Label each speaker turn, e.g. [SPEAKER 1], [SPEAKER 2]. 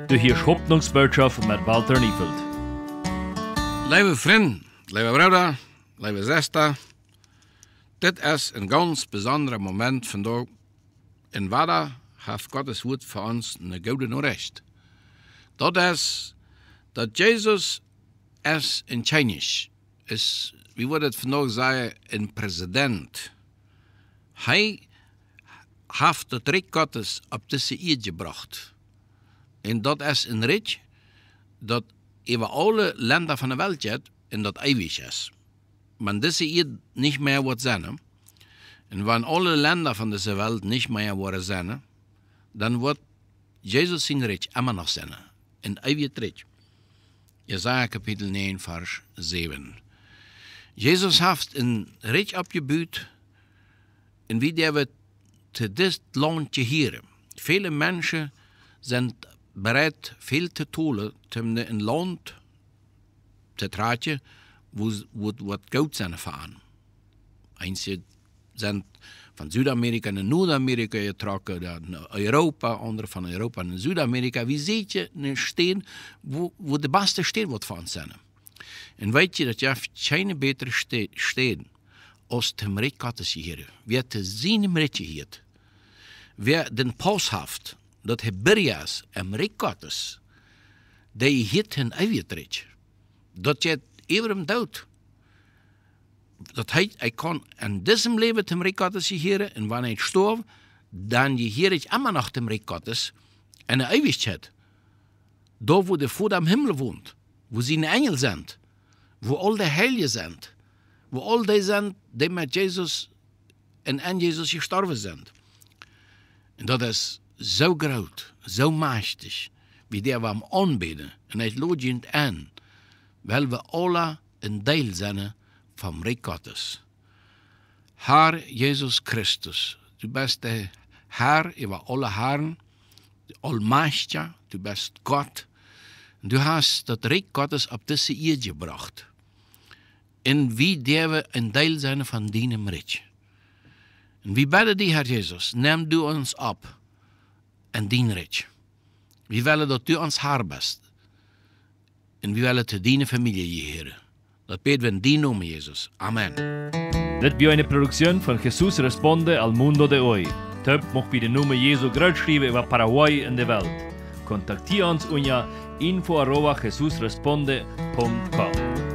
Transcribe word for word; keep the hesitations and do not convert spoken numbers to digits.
[SPEAKER 1] Du hörst Hoffnungs-Botschaft mit Walter Neufeld.
[SPEAKER 2] Lieve vriend, lieve broeder, lieve zuster, dit is een ganz bijzonder moment vandaag. En wat heeft Gottes woord voor ons een goede Nachricht. Dat is dat Jezus is een Chinese, is, wie wordt het vandaag zeggen, een president. Hij heeft het Rijk Gottes op deze eerd gebracht. En dat is een Rijk dat over alle Länder van de wereld gaat en dat eeuwig is. Maar deze eerd niet meer wordt zijn. En wanneer alle Länder van deze wereld niet meer worden zijn, dan wordt Jezus zijn Rijk immer nog zijn. Een eeuwig Rijk. Jesaja kapitel negen, vers zeven. Jezus heeft een Rijk opgebouwd en wie der we te dit landje hier. Vele mensen zijn bereid veel te tolen om een land te tragen wo wat goud zijn van. Einige zijn van Zuid-Amerika naar Noord-Amerika getrokken, naar Europa, andere van Europa naar Zuid-Amerika. Wie ziet je een steen wo, wo de beste steen wordt van zijn? En weet je dat je geen betere steen als het Rijk Gottes hier. Wie te zien im Rijk hier. Wie den Paus heeft, dat Hebreeërs en Rijk Gottes, die heeft een eeuwig Rijk. Dat je eeuwig hem dood. Dat hij, hij kan in diesem leven het Rijk Gottes hier, en wanneer hij storf, dan je hier ik immer nog het Rijk Gottes en een eeuwigheid. Daar wo de Vater am Himmel woont, wo zijn Engel zijn, wo al de Heiligen zijn, wo al die zijn die met Jezus en aan Jezus gestorven zijn. En dat is zo groot, zo machtig, wie der we hem aanbidden. En hij loopt je aan, weil we alle een deel zijn van Rijk Gottes. Herr Jesus Christus, du bist der Herr über alle Herren, der Allmächtige, du bist Gott. Du hast das Rijk Gottes op deze Erde gebracht. En wie der we een deel zijn van deinem Rijk. En wie bidden die, Herr Jesus, neem du ons op en dien Rijk. We willen dat u ons Herr bent. En we willen te dienen familie hier. Dat beten we in die naam, Jesus. Amen.
[SPEAKER 1] Dit is eine Produktion von Jesus Responde al Mundo de Hoy. Töp mocht bij de Name Jesu groot schrijven over Paraguay in de wereld. Contactier ons unter info arroba jesusresponde punto com.